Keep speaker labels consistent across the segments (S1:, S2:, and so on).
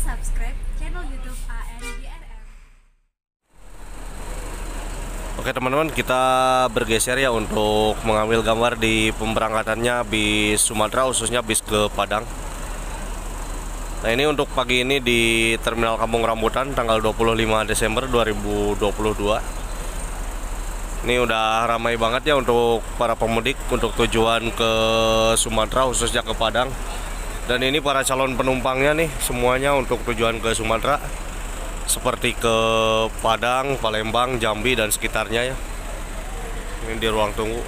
S1: subscribe channel YouTube ANGRM.
S2: Oke teman-teman, kita bergeser ya untuk mengambil gambar di pemberangkatannya bis Sumatera, khususnya bis ke Padang. Nah, ini untuk pagi ini di Terminal Kampung Rambutan tanggal 25 Desember 2022. Ini udah ramai banget ya untuk para pemudik untuk tujuan ke Sumatera, khususnya ke Padang. Dan ini para calon penumpangnya nih, semuanya untuk tujuan ke Sumatera, seperti ke Padang, Palembang, Jambi dan sekitarnya ya. Ini di ruang tunggu.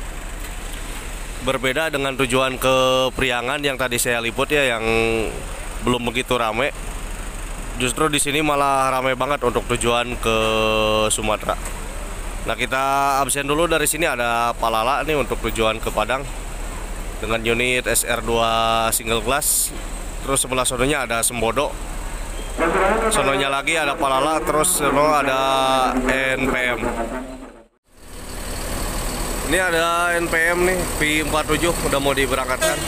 S2: Berbeda dengan tujuan ke Priangan yang tadi saya liput ya, yang belum begitu rame. Justru di sini malah ramai banget untuk tujuan ke Sumatera. Nah, kita absen dulu dari sini, ada Palala nih untuk tujuan ke Padang dengan unit SR2 single class. Terus sebelah sononya ada Sembodo. Sononya lagi ada Palala, terus sono ada NPM. Ini ada NPM nih, P47 udah mau diberangkatkan.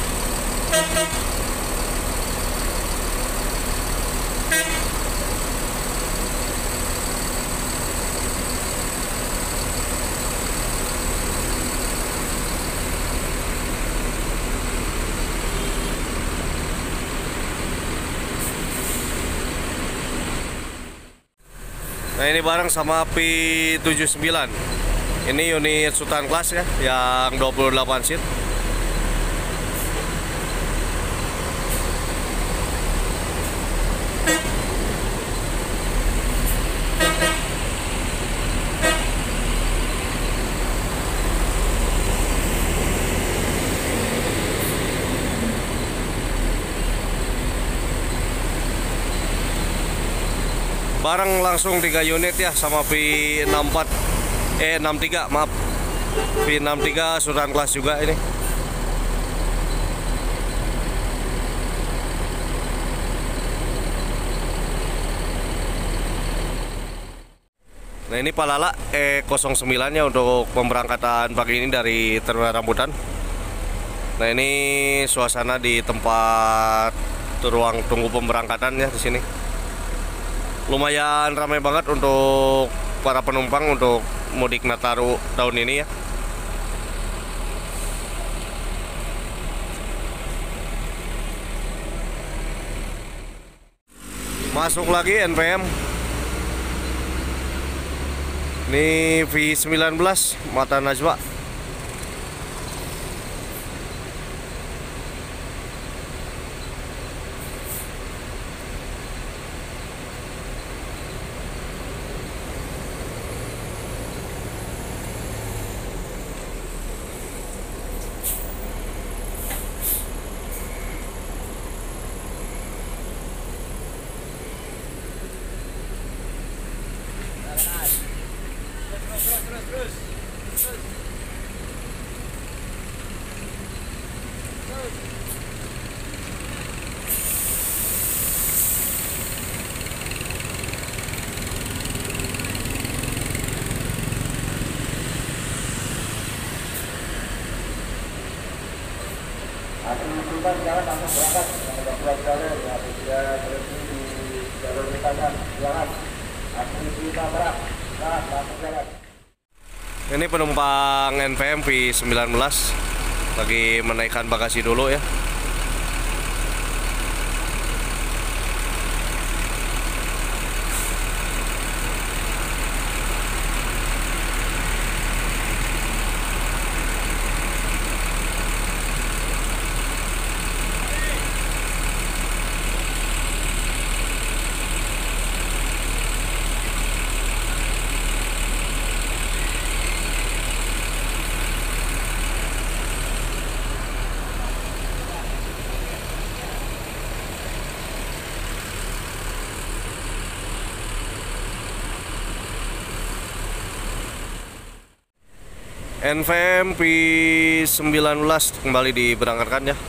S2: Nah, ini bareng sama P79. Ini unit Sultan Class ya, yang 28 seat. Bareng langsung 3 unit ya sama P63 maaf, P63 Sultan Class juga ini. Nah, ini Palala E09 nya untuk pemberangkatan pagi ini dari Terminal Rambutan. Nah, ini suasana di tempat ruang tunggu pemberangkatan ya di sini. Lumayan ramai banget untuk para penumpang untuk mudik Nataru tahun ini ya. Masuk lagi NPM. Ini V19 Mata Najwa.
S3: Jangan langsung berangkat, jangan pulang jalur, ya tidak berhenti di jalur lintasan, jangan langsung kita berak, langsung jalan.
S2: Ini penumpang NPM P19 lagi menaikkan bagasi dulu ya. NVM P19 kembali diberangkatkan ya.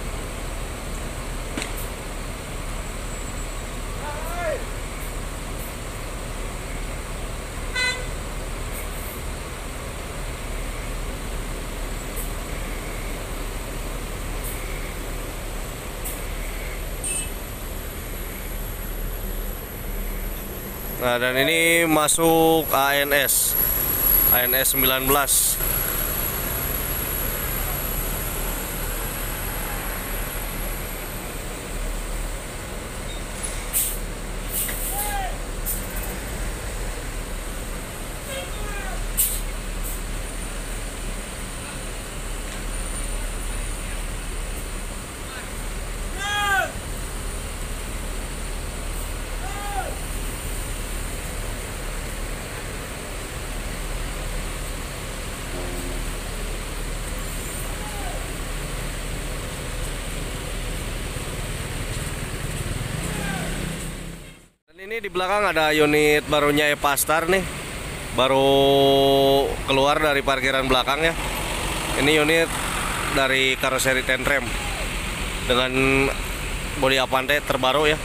S2: Nah, dan ini masuk ANS 19. Ini di belakang ada unit barunya Epastar nih, baru keluar dari parkiran belakang ya. Ini unit dari karoseri Tentrem dengan bodi Avante terbaru ya.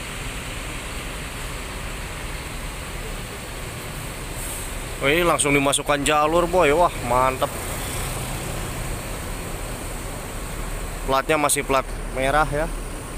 S2: Oh, ini langsung dimasukkan jalur boy, wah mantap. Platnya masih plat merah ya.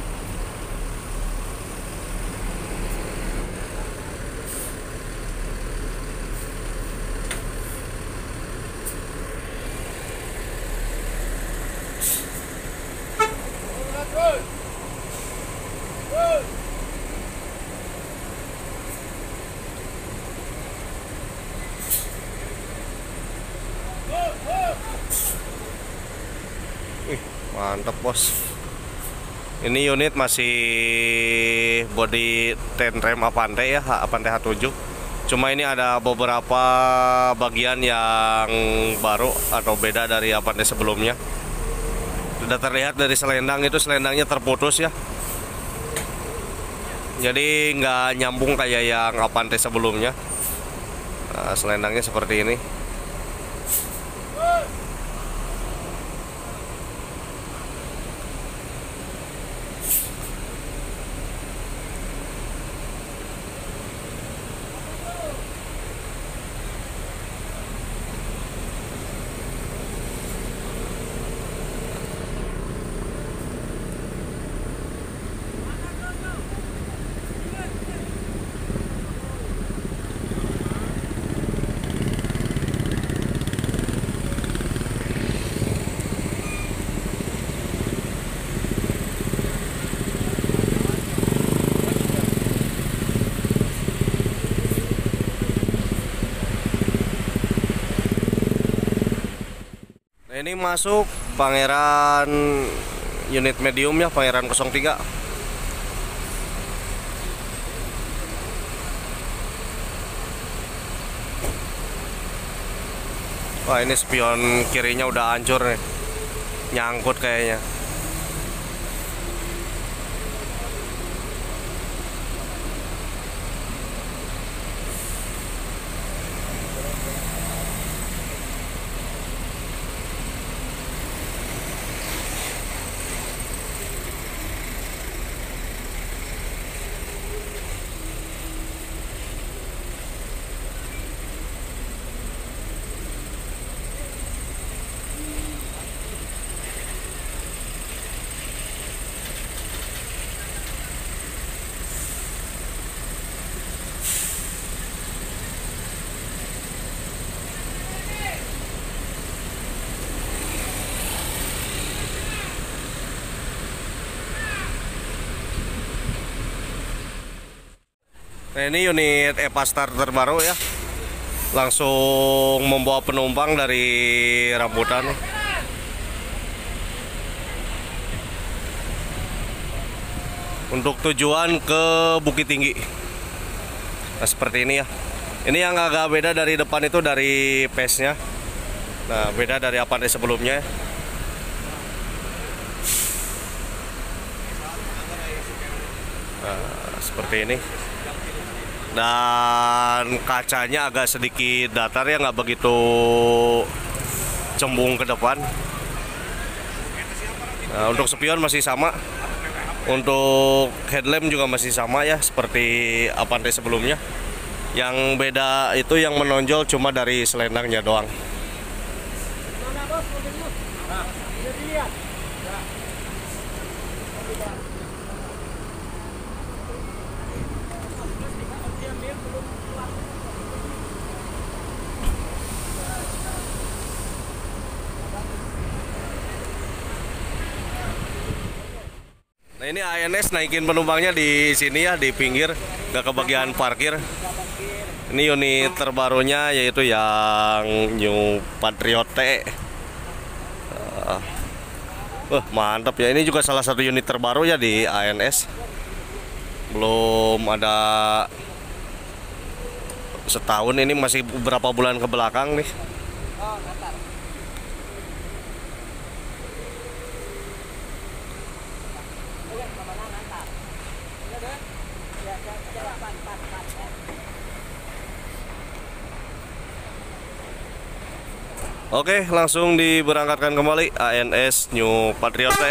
S2: Wih, mantap bos. Ini unit masih body Tentrem Avante ya, Avante H7. Cuma ini ada beberapa bagian yang baru atau beda dari Avante sebelumnya. Sudah terlihat dari selendang itu, selendangnya terputus ya. Jadi nggak nyambung kayak yang Avante sebelumnya. Nah, selendangnya seperti ini. Ini masuk Pangeran unit medium ya, Pangeran 03. Wah, ini spion kirinya udah hancur nih, nyangkut kayaknya. Nah, ini unit Epastar terbaru ya, langsung membawa penumpang dari Rambutan untuk tujuan ke Bukit Tinggi. Nah, seperti ini ya. Ini yang agak beda dari depan itu dari pace-nya. Nah, beda dari Avante sebelumnya. Nah, seperti ini. Dan kacanya agak sedikit datar ya, nggak begitu cembung ke depan. Nah, untuk spion masih sama, untuk headlamp juga masih sama ya, seperti Avante sebelumnya. Yang beda itu yang menonjol cuma dari selendangnya doang. Nah, ini ANS naikin penumpangnya di sini ya, di pinggir, nggak kebagian parkir. Ini unit terbarunya yaitu yang New Patriot T. Mantap ya, ini juga salah satu unit terbaru ya di ANS. Belum ada setahun, ini masih beberapa bulan ke belakang nih. Oke, langsung diberangkatkan kembali ANS New Patriot T.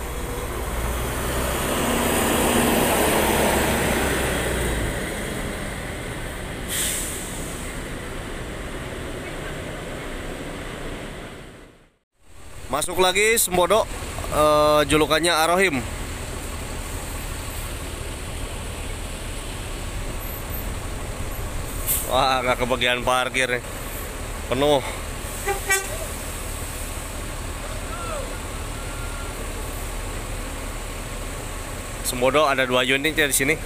S2: Masuk lagi Sembodo, julukannya Arohim. Wah, nggak kebagian parkir nih, penuh. Sembodo ada 2 unit ya di sini.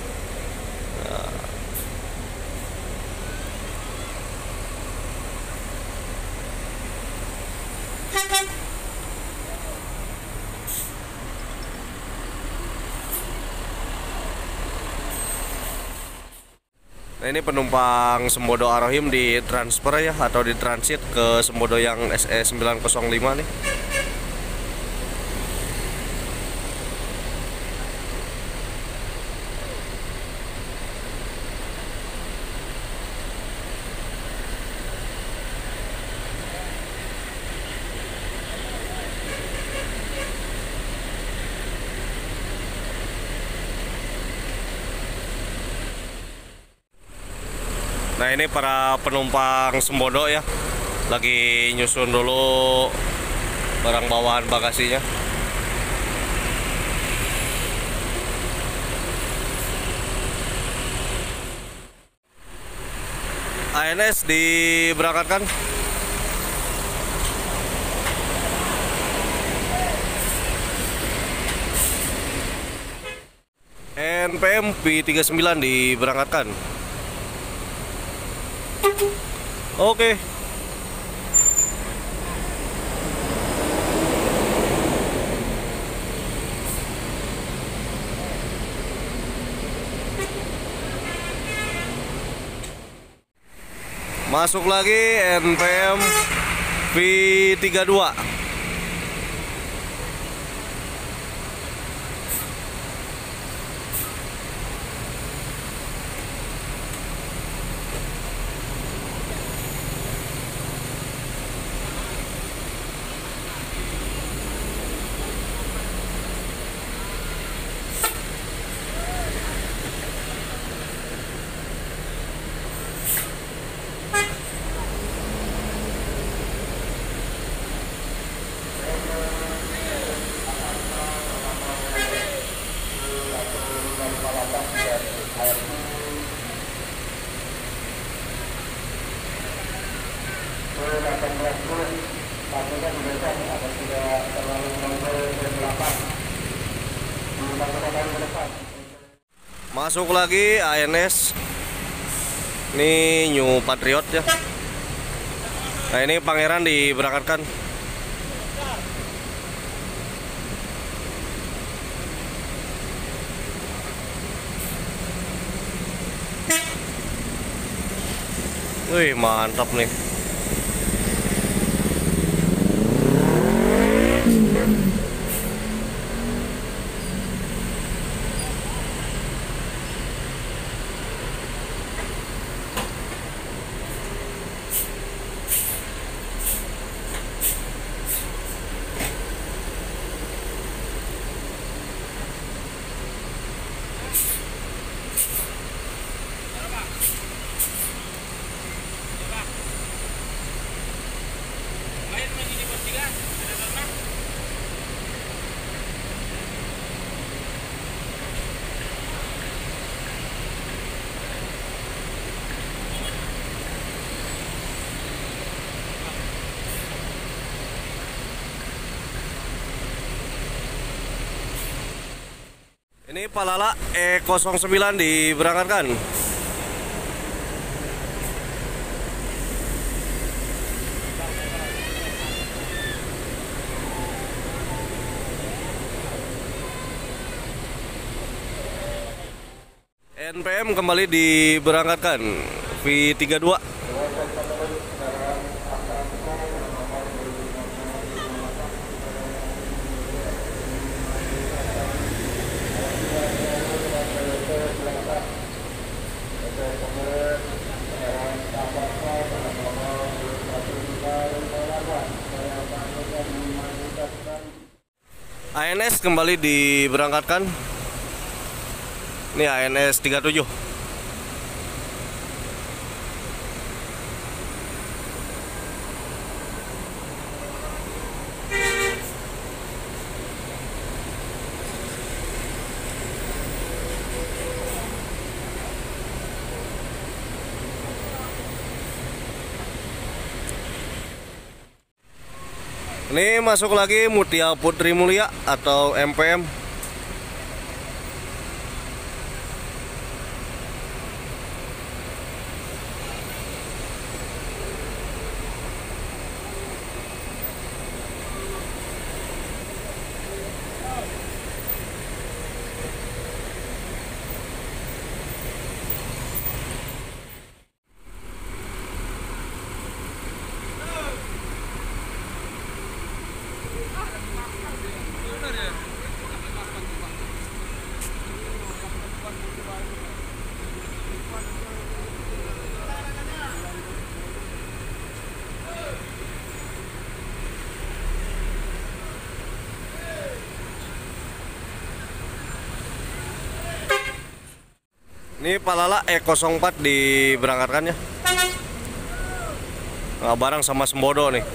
S2: Nah, ini penumpang Sembodo Arohim di transfer ya, atau di transit ke Sembodo yang SE 905 nih. Nah, ini para penumpang Sembodo ya, lagi nyusun dulu barang bawaan bagasinya. ANS diberangkatkan. NPM P39 diberangkatkan. Oke. Masuk lagi NPM V32. Masuk lagi ANS. Ini New Patriot ya. Nah, ini Pangeran diberangkatkan. Wih, mantap nih. Ini Palala E09 diberangkatkan. NPM kembali diberangkatkan V32. ANS kembali diberangkatkan. Ini ANS 37. Ini masuk lagi Mutia Putri Mulia atau MPM. Ini Palala E04 diberangkatkan ya. Nah, bareng sama Sembodo nih.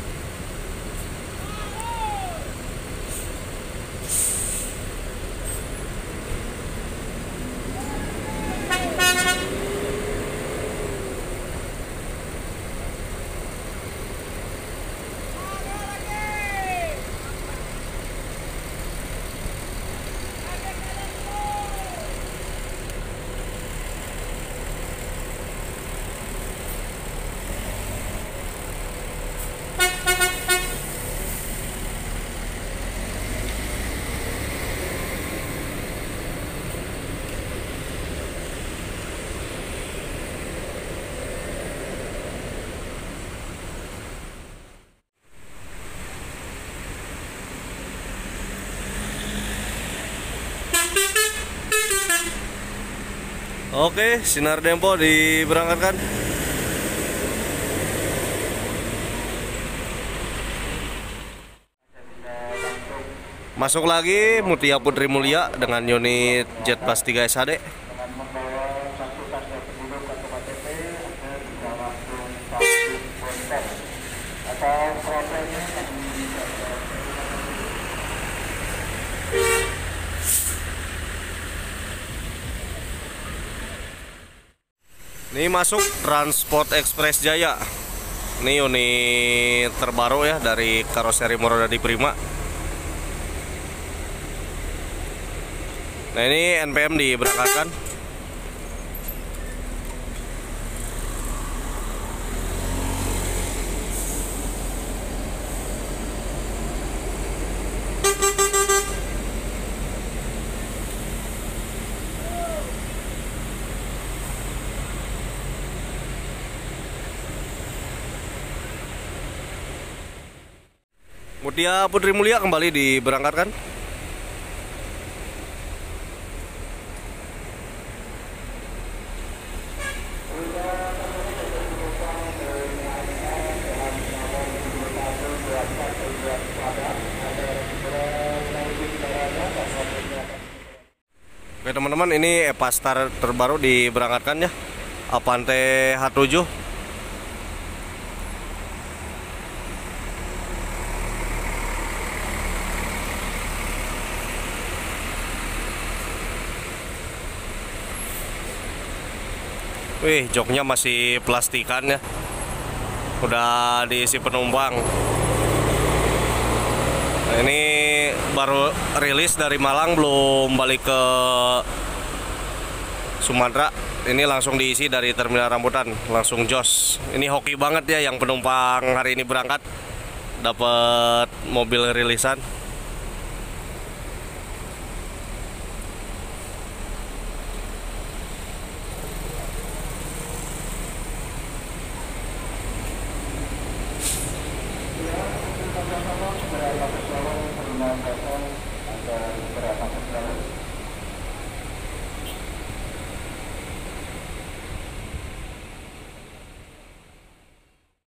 S2: Oke, Sinar Dempo diberangkatkan. Masuk lagi Mutia Putri Mulia dengan unit Jet Bus 3 SHD.
S3: dengan membawa satu tas penduduk atau KTP agar bisa langsung vaksin booster atau prosesnya kami bisa.
S2: Ini masuk Transport Express Jaya. Ini unit terbaru ya dari karoseri Morodadi Prima. Nah, ini NPM diberangkatkan. Mutia Putri Mulia kembali diberangkatkan. Oke teman-teman, ini Epastar terbaru diberangkatkan ya, Avante H7. Wih, joknya masih plastikan ya, udah diisi penumpang. Nah, ini baru rilis dari Malang, belum balik ke Sumatera. Ini langsung diisi dari Terminal Rambutan, langsung jos. Ini hoki banget ya yang penumpang hari ini berangkat dapat mobil rilisan.